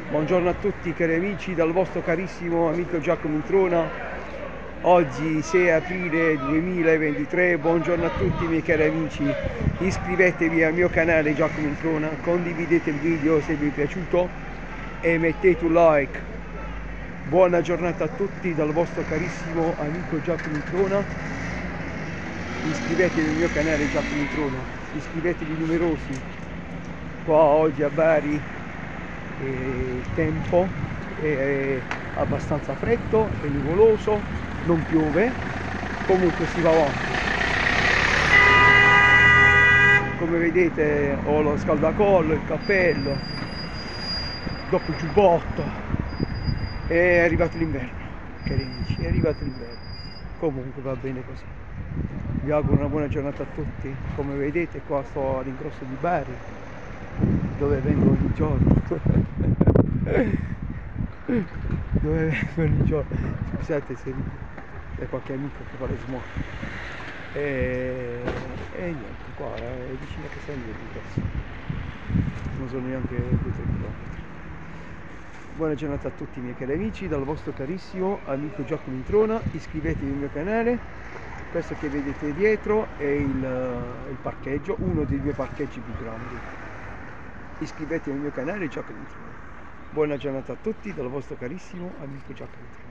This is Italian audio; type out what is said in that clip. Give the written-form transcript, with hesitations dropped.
Buongiorno a tutti cari amici dal vostro carissimo amico Giacomo Introna. Oggi 6 aprile 2023, buongiorno a tutti miei cari amici. Iscrivetevi al mio canale Giacomo Introna, condividete il video se vi è piaciuto e mettete un like. Buona giornata a tutti dal vostro carissimo amico Giacomo Introna. Iscrivetevi al mio canale Giacomo Introna, iscrivetevi numerosi. Qua oggi a Bari il tempo è abbastanza freddo, è nuvoloso, non piove, comunque si va avanti. Come vedete ho lo scaldacollo, il cappello, dopo il giubbotto, è arrivato l'inverno, cari amici, è arrivato l'inverno. Comunque va bene così. Vi auguro una buona giornata a tutti. Come vedete qua sto all'ingrosso di Bari, dove vengo ogni giorno. Dove vengo ogni giorno. Scusate se c'è qualche amico che fa le smorfie. E niente, qua è vicino a casa mia l'ingrosso. Non sono neanche 2-3 km. Buona giornata a tutti miei cari amici dal vostro carissimo amico Giacomo Introna. Iscrivetevi al mio canale. Questo che vedete dietro è il parcheggio, uno dei due parcheggi più grandi. Iscrivetevi al mio canale Giacomo Introna. Buona giornata a tutti dal vostro carissimo amico Giacomo Introna.